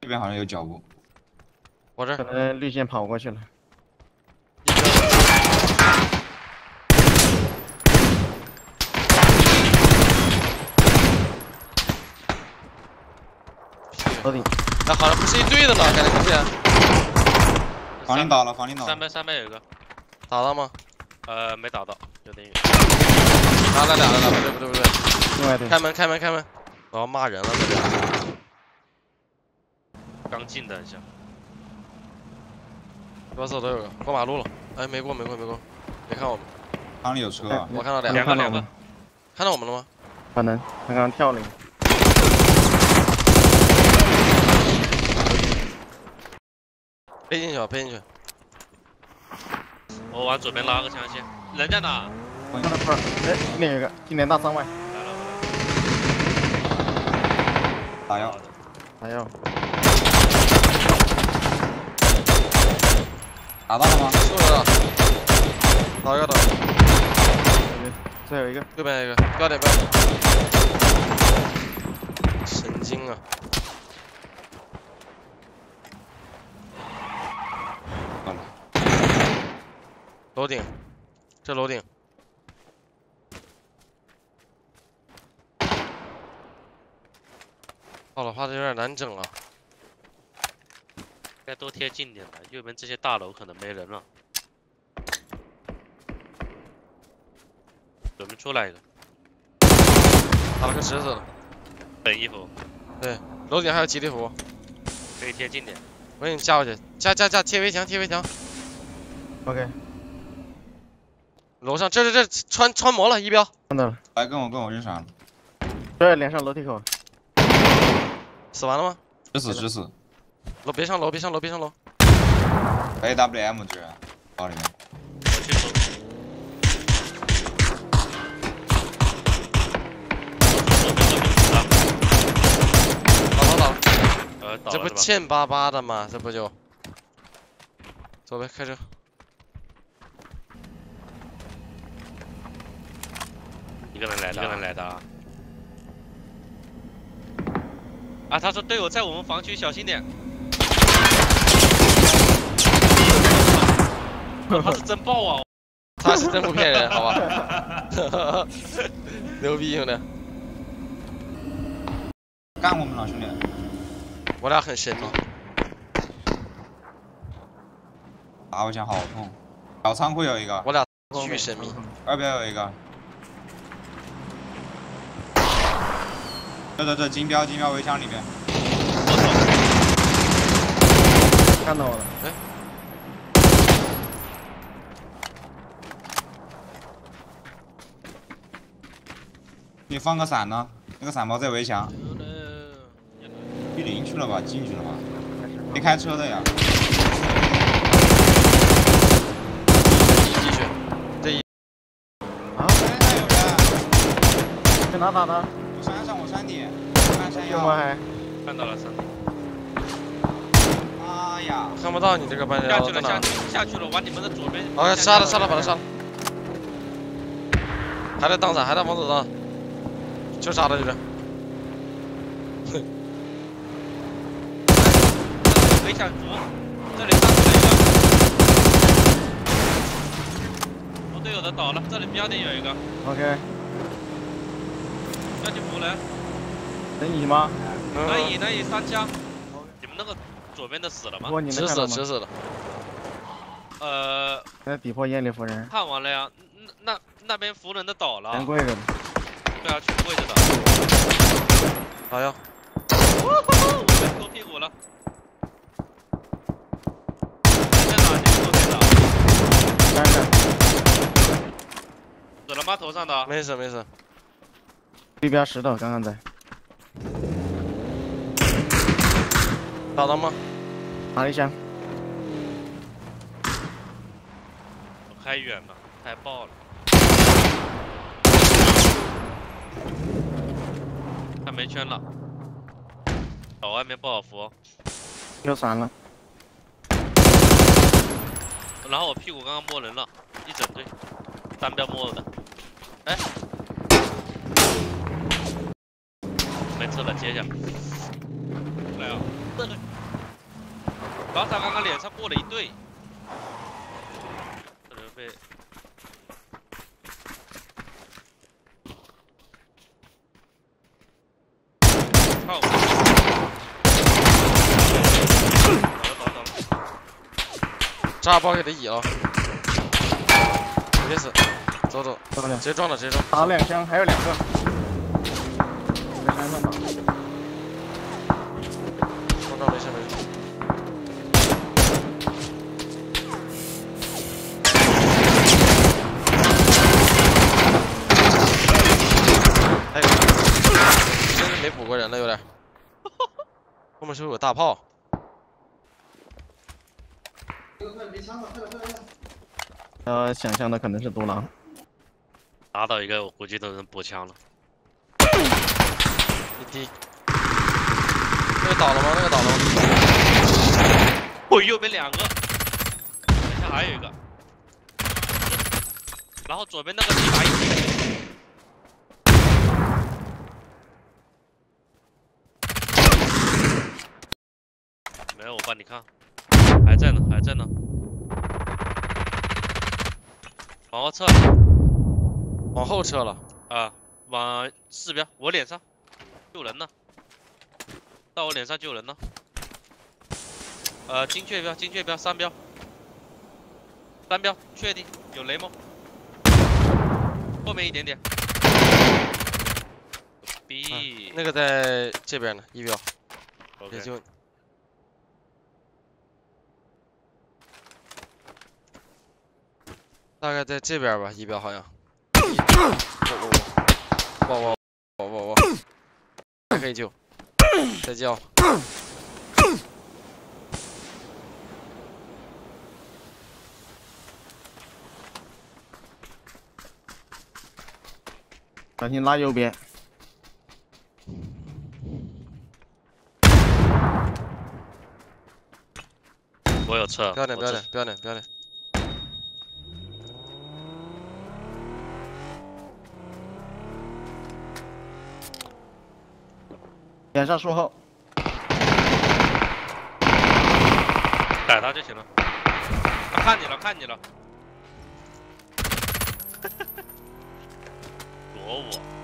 这边好像有脚步， 我这可能绿线跑过去了。头顶， 那好像不是一队的了，感觉不是。 房顶倒了，房顶倒了。 三边有一个， 打到吗？ 没打到，有点远。 打了俩了，不对。 另外队。 开门！我要骂人了，这边。 刚进的一下。 左手都有个，过马路了。哎，没过，没看我们。 房里有车啊！ 我看到两个， 看到我们了吗？ 可能他刚刚跳了一个。 背进去。 我往左边拉个枪先。人在哪？ 看到块儿，哎，另一个今年大3外。 来了。 打药。 还要打到了吗？ 是的。打药的。 再有一个。 右边一个，标点。神经啊！楼顶，这楼顶。好了，怕的有点难整啊。 该多贴近点了，右边这些大楼可能没人了。左边出来一个， 打了个石子的。 本衣服。 对，楼顶还有集体服， 可以贴近点。 我给你加过去，加贴围墙。 OK。 楼上这穿模了，一标。 看到了。 来跟我认啥了？ 这连上楼梯口。 死完了吗？ 直死。 别上楼。 AWM 这人包里面。 我去搜。 倒了。这不欠巴巴的吗？这不就。走呗，开车。 一个人来的啊！啊，他说队友在我们房区，小心点。他是真爆啊！ 他是真不骗人，好吧？牛逼兄弟！ 干我们了兄弟！ 我俩很神秘。 打我枪好痛！小仓库有一个。 我俩巨神秘。 二边有一个。这金标围墙里面。 看到我了。 哎。 你放个伞呢？那个伞包在围墙。B0去了吧？进去了吧？没开车的呀。 继续。这一。 啊！ 山上有人。 在哪打的？ 我山底。看山腰。还看到了山底。 哎呀！ 看不到你这个半下去了，往你们的左边。 好，杀了，把他杀了。还在挡伞，还在往左挡。就杀了这个。 围墙左，这里上去了一个。我队友的倒了，这里标点有一个。 OK。 要去扶人。 能移吗？ 能移3枪。你们那个左边的死了吗？ 直死了。 在底坡烟里扶人。 看完了呀，那边扶人的倒了。 全跪着的。 对啊，全跪着的。 打药。 被勾屁股了。在哪？你左边的。 山上。 死了吗？头上的？ 没事。 对标石头，刚刚在。 打到吗？ 打了一枪。 我开远了，太爆了。他没圈了，岛外面不好扶。 又闪了。 然后我屁股刚刚摸人了，一整队，单标摸了的。哎，没车了，接一下。来啊！ 老傻刚刚脸上过了一队，这人被靠！倒了， 炸包给他倚了，别死，走， 走了， 直接撞了，直接撞。 打了2枪，还有2个。在山上吧。 撞没事。哎，真是没补过人了，有点。后面是不是有大炮？ 想象的可能是独狼。 打倒一个，我估计都能补枪了。 一滴。那个倒了吗？那个倒了吗？ 我右边2个，等下还有一个，然后左边那个一把一。没有，我帮你看，还在呢，还在呢。往后撤， 往后撤了。 啊，往4标，我脸上救人呢，到我脸上救人呢。精确标3标，3标确定有雷蒙，后面一点点。B， 那个在这边呢，1标，也 OK， 就。大概在这边吧，1标好像。我，还可以救，再叫。 小心拉右边。 我有车， 标点。 脸上树后。 逮他就行了。他看你了，躲我。